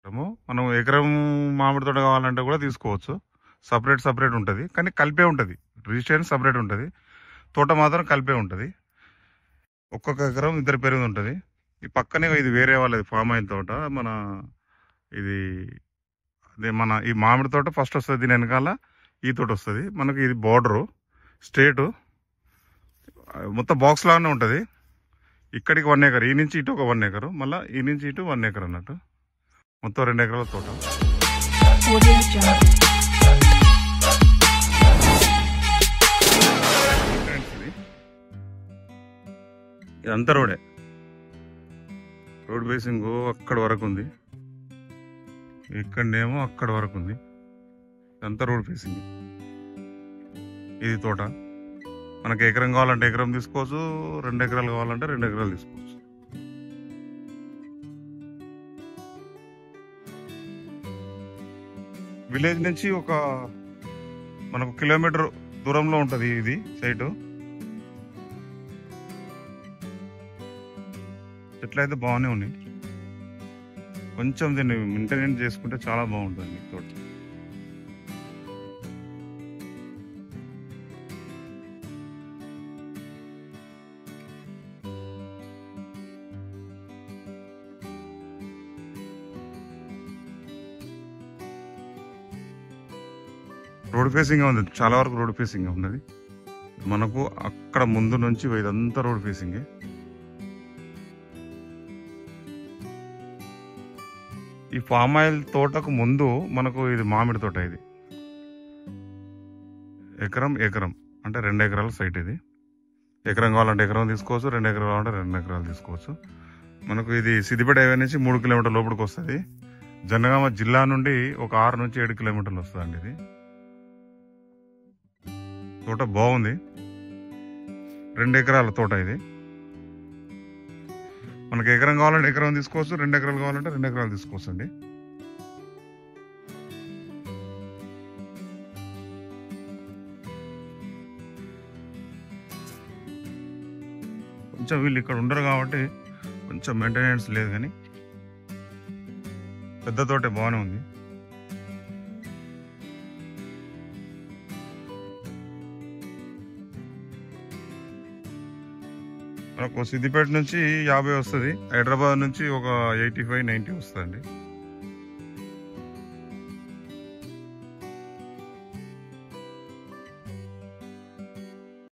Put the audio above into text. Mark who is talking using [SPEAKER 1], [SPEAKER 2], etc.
[SPEAKER 1] మనం ఎకరం మామిడి తోట కావాలంటే కూడా తీసుకోవచ్చు. సపరేట్ ఉంటుంది, కానీ కలిపే ఉంటుంది. రిజిస్ట్రేషన్ సపరేట్ ఉంటుంది, తోట మాత్రం కలిపే ఉంటుంది. ఒక్కొక్క ఎకరం ఇద్దరు పేరు ఉంటుంది. ఈ పక్కనే ఇది వేరే వాళ్ళది ఫామ్ ఆయిల్ తోట. ఇది అదే మన ఈ మామిడి తోట ఫస్ట్ వస్తుంది, దీని వెనకాల ఈ తోట వస్తుంది. మనకి ఇది బార్డరు స్టేటు మొత్తం బాక్స్ లాగానే ఉంటుంది. ఇక్కడికి 1 ఎకర్, ఈ నుంచి ఇటు ఒక 1 ఎకరు, మళ్ళీ ఈ నుంచి ఇటు 1 ఎకర్ అన్నట్టు, మొత్తం 2 ఎకరాల తోట. ఇదంతా రోడ్ బేసింగ్ అక్కడ వరకు ఉంది, ఇక్కడనేమో అక్కడ వరకు ఉంది. ఇదంతా రోడ్ ఫేసింగ్. ఇది తోట. మనకి ఎకరం కావాలంటే ఎకరం తీసుకోవచ్చు, 2 ఎకరాలు కావాలంటే 2 ఎకరాలు తీసుకోవచ్చు. విలేజ్ నుంచి మనకు కిలోమీటర్ దూరంలో ఉంటుంది ఇది సైటు. చెట్లు అయితే బాగానే ఉన్నాయి, కొంచెం దీన్ని మెయింటెనెన్స్ చేసుకుంటే చాలా బాగుంటుంది తోట. రోడ్ ఫేసింగ్ ఉంది, చాలా వరకు రోడ్ ఫేసింగ్ ఉన్నది. మనకు అక్కడ ముందు నుంచి ఇదంతా రోడ్ ఫేసింగే. ఈ ఫామ్ ఆయిల్ తోటకు ముందు మనకు ఇది మామిడి తోట. ఇది ఎకరం అంటే 2 ఎకరాల సైట్. ఇది ఎకరం కావాలంటే ఎకరం తీసుకోవచ్చు, 2 ఎకరాలు కావాలంటే 2 ఎకరాలు తీసుకోవచ్చు. మనకు ఇది సిద్దిపేట హైవే నుంచి 3 కిలోమీటర్ల లోపలికి వస్తుంది. జనగామ జిల్లా నుండి ఒక 6 నుంచి 7 కిలోమీటర్లు వస్తుందండి. ఇది తోట బాగుంది, 2 ఎకరాల తోట. ఇది మనకి ఎకరం కావాలంటే ఎకరం తీసుకోవచ్చు, 2 ఎకరాలు కావాలంటే 2 ఎకరాలు తీసుకోవచ్చు అండి. కొంచెం వీళ్ళు ఇక్కడ ఉండరు కాబట్టి కొంచెం మెయింటెనెన్స్ లేదు, కానీ పెద్ద తోటే బాగానే ఉంది. మనకు సిద్దిపేట నుంచి 50 వస్తుంది, హైదరాబాద్ నుంచి ఒక 85-90 వస్తుందండి.